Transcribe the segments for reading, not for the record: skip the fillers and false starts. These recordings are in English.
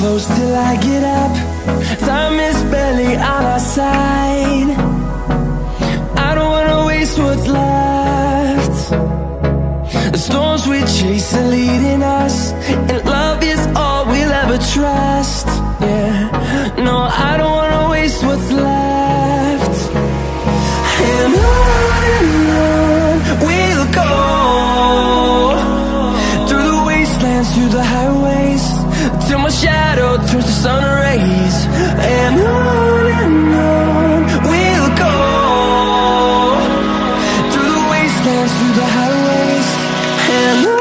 close till I get up. Time is barely on our side. I don't wanna waste what's left. The storms we chase are leading us, and love is all we'll ever trust. Yeah, no, I don't wanna waste what's left. And on we'll go, through the wastelands, through the highways, till my shadow turns to sun rays. And on we'll go, through the wastelands, through the highways, and on we'll go.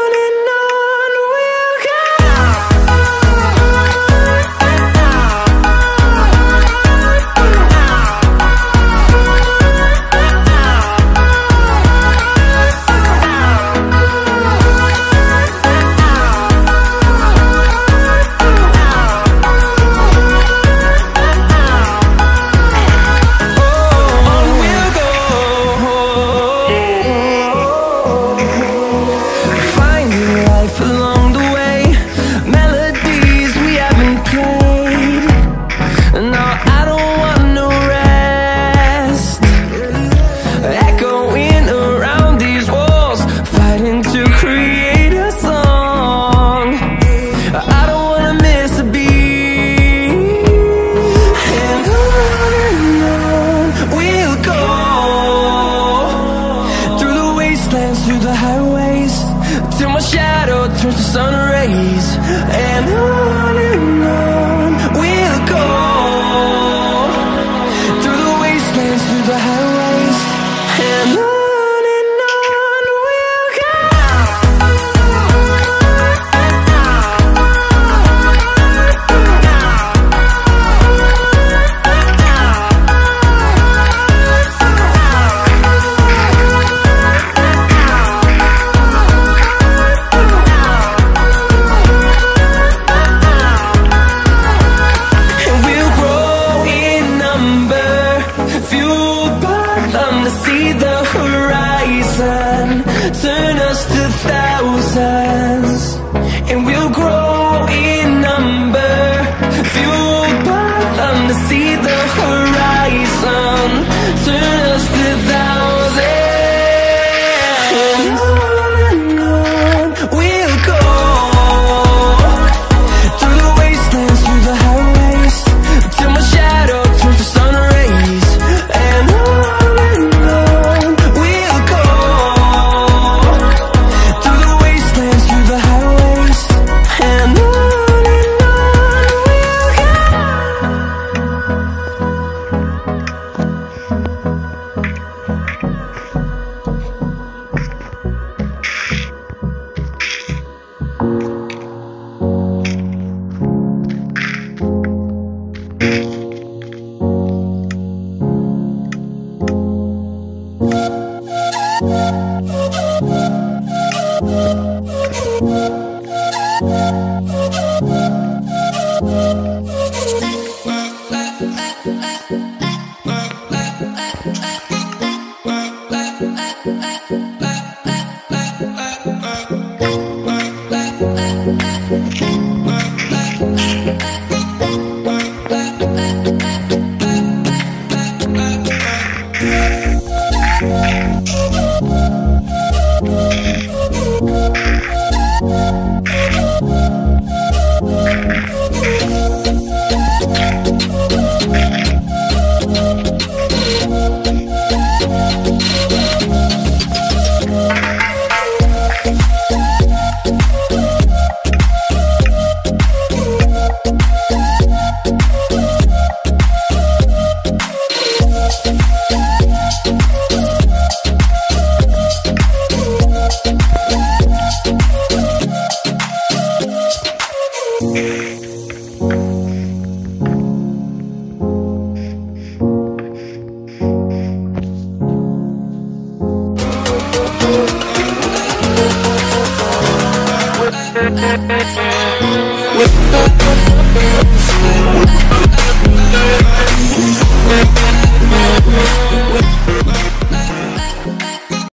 Through the highways, till my shadow turns to sun rays. And on we'll go, through the wastelands, through the highways, and on we'll go. See the horizon, turn us to thousands, and we'll grow in number, fueled by them. To see the horizon, turn us to thousands, and on we'll go, through the wastelands, through the highways, till my shadow turns to sun rays. And with